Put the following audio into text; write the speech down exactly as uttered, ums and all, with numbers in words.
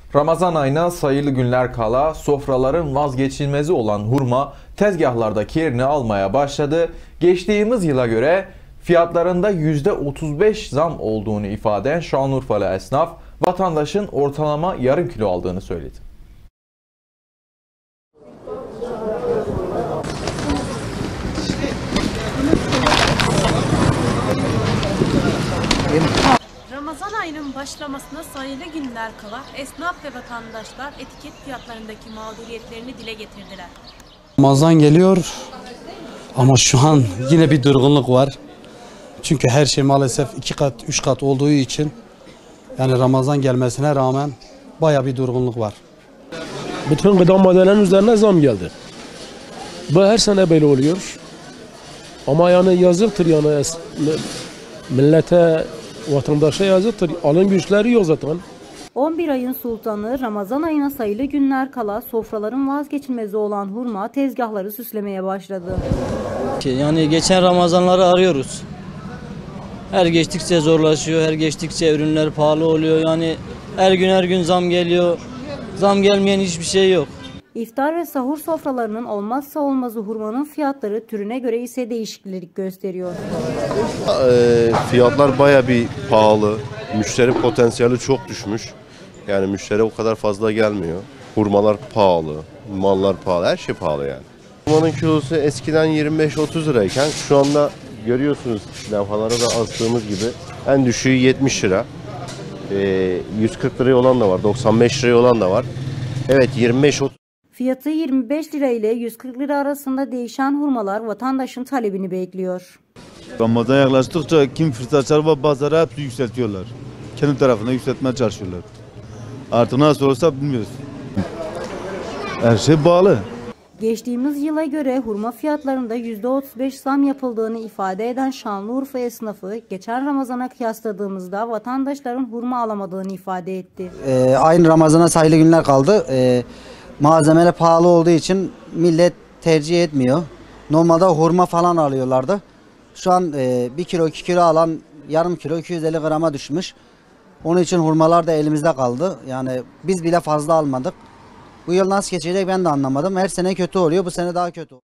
Ramazan ayına sayılı günler kala sofraların vazgeçilmezi olan hurma tezgahlardaki yerini almaya başladı. Geçtiğimiz yıla göre fiyatlarında yüzde otuz beş zam olduğunu ifade eden Şanlıurfalı esnaf, vatandaşın ortalama yarım kilo aldığını söyledi. Ramazan ayının başlamasına sayılı günler kala esnaf ve vatandaşlar etiket fiyatlarındaki mağduriyetlerini dile getirdiler. Ramazan geliyor ama şu an yine bir durgunluk var. Çünkü her şey maalesef iki kat, üç kat olduğu için yani Ramazan gelmesine rağmen bayağı bir durgunluk var. Bütün gıda maddelerinin üzerine zam geldi. Bu her sene böyle oluyor. Ama yani yazıktır yani millete, vatandaşa yazıktır. Alım güçleri yok zaten. on bir ayın sultanı Ramazan ayına sayılı günler kala sofraların vazgeçilmezi olan hurma tezgahları süslemeye başladı. Yani geçen Ramazanları arıyoruz. Her geçtikçe zorlaşıyor, her geçtikçe ürünler pahalı oluyor. Yani her gün her gün zam geliyor. Zam gelmeyen hiçbir şey yok. İftar ve sahur sofralarının olmazsa olmazı hurmanın fiyatları türüne göre ise değişiklik gösteriyor. E, fiyatlar bayağı bir pahalı. Müşteri potansiyeli çok düşmüş. Yani müşteri o kadar fazla gelmiyor. Hurmalar pahalı, mallar pahalı, her şey pahalı yani. Hurmanın kilosu eskiden yirmi beş otuz lirayken şu anda görüyorsunuz levhalara da astığımız gibi en düşüğü yetmiş lira. E, yüz kırk liraya olan da var, doksan beş liraya olan da var. Evet yirmi beş otuz. Fiyatı yirmi beş lira ile yüz kırk lira arasında değişen hurmalar vatandaşın talebini bekliyor. Ramazan yaklaştıkça kim fırsatçılar ve pazarı hepsi yükseltiyorlar. Kendi tarafına yükseltmeye çalışıyorlar. Artık nasıl olursa bilmiyoruz. Her şey bağlı. Geçtiğimiz yıla göre hurma fiyatlarında yüzde otuz beş zam yapıldığını ifade eden Şanlıurfa esnafı, geçen Ramazan'a kıyasladığımızda vatandaşların hurma alamadığını ifade etti. Ee, aynı Ramazan'a sayılı günler kaldı. Ee, malzemeler pahalı olduğu için millet tercih etmiyor. Normalde hurma falan alıyorlardı. Şu an e, bir kilo iki kilo alan yarım kilo iki yüz elli grama düşmüş. Onun için hurmalar da elimizde kaldı. Yani biz bile fazla almadık. Bu yıl nasıl geçecek ben de anlamadım. Her sene kötü oluyor. Bu sene daha kötü.